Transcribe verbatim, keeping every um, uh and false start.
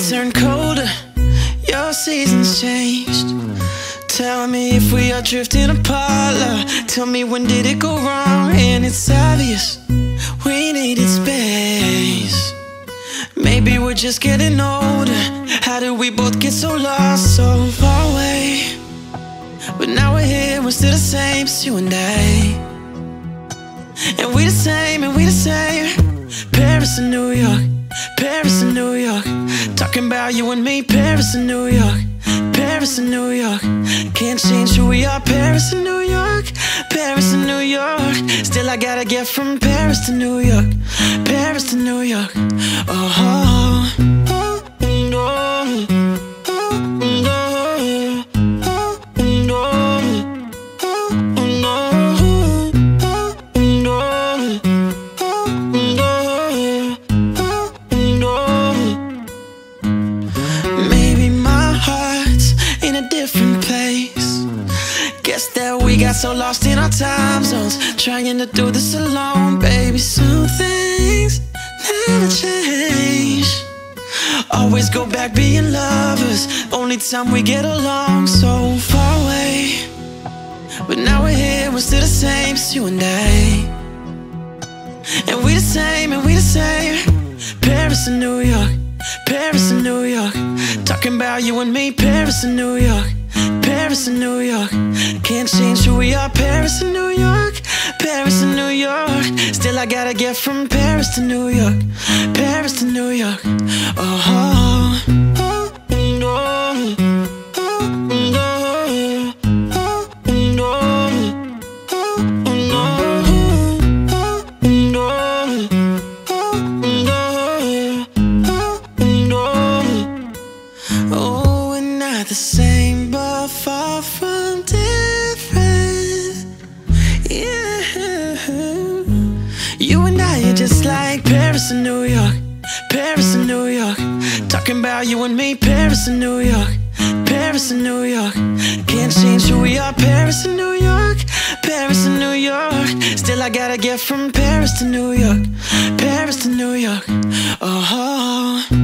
days turn colder, your seasons changed. Tell me if we are drifting apart, love. Tell me when did it go wrong? And it's obvious we needed space. Maybe we're just getting older. How did we both get so lost, so far away? But now we're here, we're still the same, it's you and I. And we the same, and we the same. Paris and New York, Paris and New York. Talking about you and me, Paris and New York, Paris and New York. Can't change who we are, Paris and New York, Paris and New York. Still I gotta get from Paris to New York, Paris to New York. Oh, oh, oh, no. Guess that we got so lost in our time zones, trying to do this alone. Baby, some things never change. Always go back being lovers, only time we get along. So far away, but now we're here, we're still the same, it's you and I. And we the same, and we the same. Paris and New York, Paris and New York. Talking about you and me, Paris and New York, Paris and New York. Can't change who we are, Paris and New York, Paris and New York. Still I gotta get from Paris to New York, Paris to New York. Oh, oh, oh, no, oh, no, oh, no, oh, no, oh, no. Oh, we're not the same, but far from different. Yeah, you and I are just like Paris and New York, Paris and New York. Talking about you and me, Paris and New York, Paris and New York. Can't change who we are, Paris and New York, Paris and New York. Still I gotta get from Paris to New York, Paris to New York. Oh, oh.